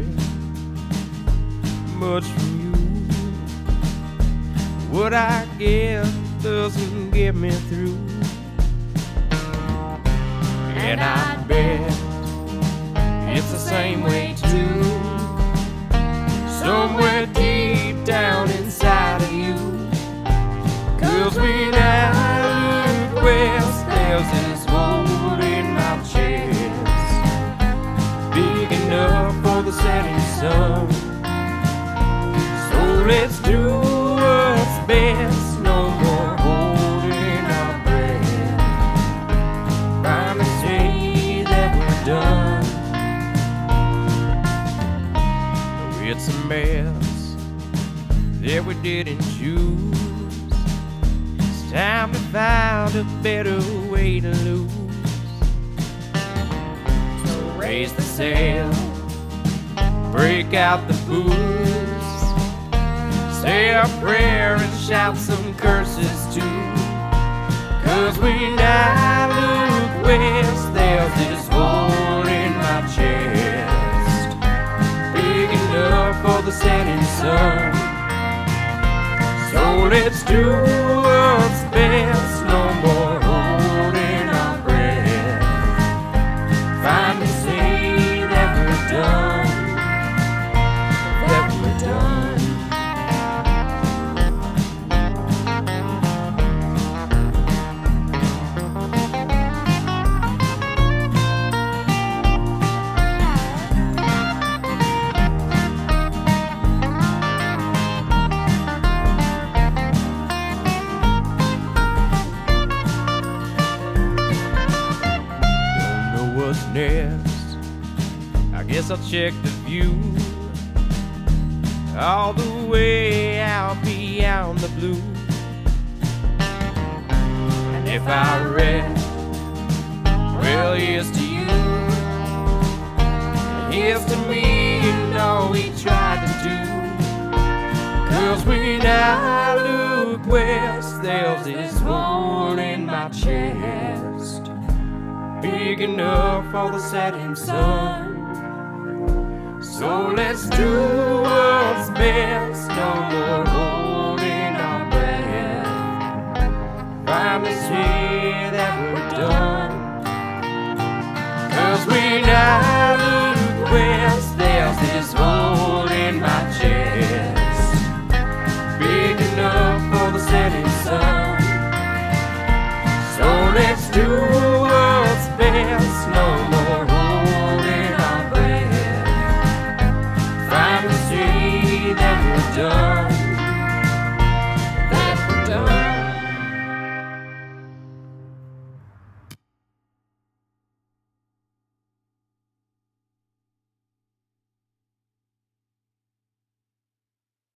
much from you. What I get doesn't get me through. And I bet it's the same way too. Somewhere deep down inside of you. 'Cause when I look west, there's this hole in my chest, big enough for the setting sun. So let's do what's best, no more holding our breath. Finally say that we're done. Though it's a mess that we didn't choose, it's time to find a better way to lose. So raise the sail, break out the booze, say a prayer and shout some curses too. 'Cause when I look west, there's this hole in my chest, big enough for the setting sun. So let's do what's best, no more holding our breath. Finally say that we're done, that we're done. What's next? I guess I'll check the view all the way out beyond the blue. And if I rest, well, here's to you, and here's to me and all we tried to do. 'Cause when I look west, there's this hole in my chest, big enough for the setting sun. So let's do what's best, no more holding our breath. Finally say that we're done. 'Cause when I look west, there's this hole in my chest, big enough for the setting sun. So let's do what's best, no more holding our breath. Finally say that we're done.